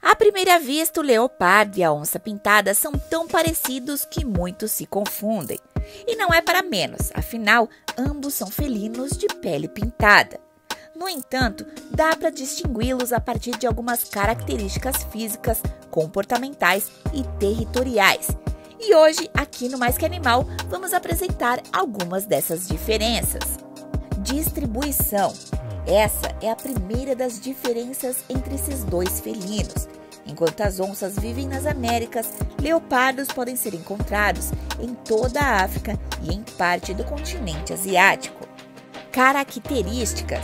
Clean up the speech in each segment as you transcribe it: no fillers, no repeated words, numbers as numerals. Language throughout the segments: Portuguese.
À primeira vista, o leopardo e a onça-pintada são tão parecidos que muitos se confundem. E não é para menos, afinal, ambos são felinos de pele pintada. No entanto, dá para distingui-los a partir de algumas características físicas, comportamentais e territoriais. E hoje, aqui no Mais Que Animal, vamos apresentar algumas dessas diferenças. Distribuição. Essa é a primeira das diferenças entre esses dois felinos. Enquanto as onças vivem nas Américas, leopardos podem ser encontrados em toda a África e em parte do continente asiático. Características.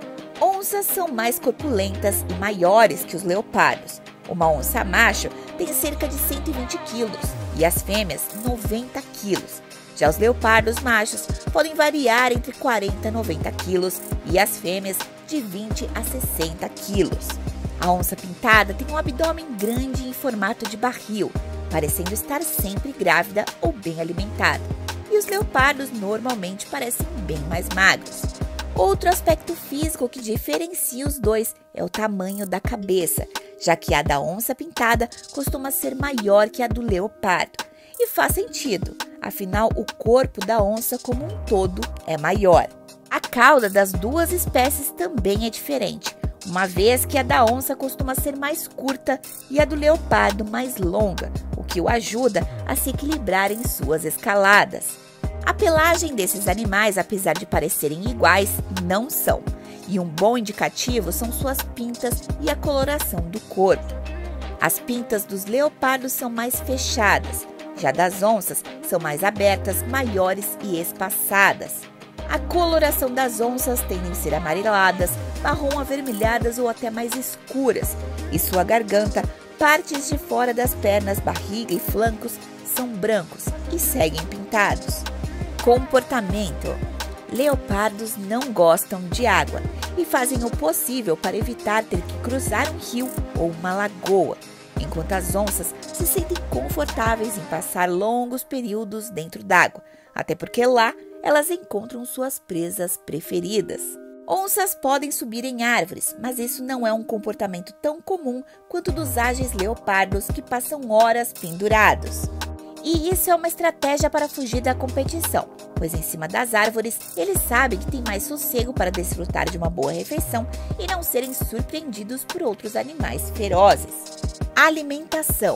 Onças são mais corpulentas e maiores que os leopardos. Uma onça macho tem cerca de 120 quilos e as fêmeas 90 quilos. Já os leopardos machos podem variar entre 40 e 90 quilos e as fêmeas de 20 a 60 quilos. A onça pintada tem um abdômen grande em formato de barril, parecendo estar sempre grávida ou bem alimentada. E os leopardos normalmente parecem bem mais magros. Outro aspecto físico que diferencia os dois é o tamanho da cabeça, já que a da onça pintada costuma ser maior que a do leopardo. E faz sentido, afinal o corpo da onça como um todo é maior. A cauda das duas espécies também é diferente, uma vez que a da onça costuma ser mais curta e a do leopardo mais longa, o que o ajuda a se equilibrar em suas escaladas. A pelagem desses animais, apesar de parecerem iguais, não são, e um bom indicativo são suas pintas e a coloração do corpo. As pintas dos leopardos são mais fechadas, já das onças são mais abertas, maiores e espaçadas. A coloração das onças tendem a ser amareladas, marrom avermelhadas ou até mais escuras, e sua garganta, partes de fora das pernas, barriga e flancos são brancos e seguem pintados. Comportamento. Leopardos não gostam de água e fazem o possível para evitar ter que cruzar um rio ou uma lagoa, enquanto as onças se sentem confortáveis em passar longos períodos dentro d'água, até porque lá elas encontram suas presas preferidas. Onças podem subir em árvores, mas isso não é um comportamento tão comum quanto dos ágeis leopardos que passam horas pendurados. E isso é uma estratégia para fugir da competição, pois em cima das árvores eles sabem que tem mais sossego para desfrutar de uma boa refeição e não serem surpreendidos por outros animais ferozes. Alimentação.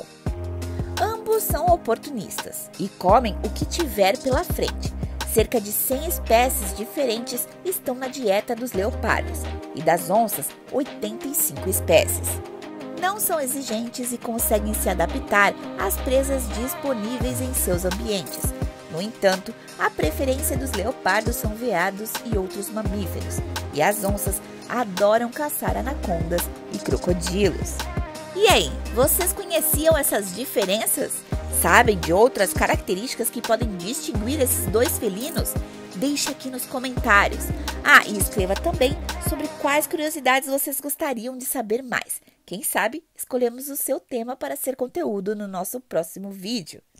Ambos são oportunistas e comem o que tiver pela frente. Cerca de 100 espécies diferentes estão na dieta dos leopardos e das onças, 85 espécies. Não são exigentes e conseguem se adaptar às presas disponíveis em seus ambientes. No entanto, a preferência dos leopardos são veados e outros mamíferos, e as onças adoram caçar anacondas e crocodilos. E aí, vocês conheciam essas diferenças? Sabem de outras características que podem distinguir esses dois felinos? Deixe aqui nos comentários. E escreva também sobre quais curiosidades vocês gostariam de saber mais. Quem sabe, escolhemos o seu tema para ser conteúdo no nosso próximo vídeo.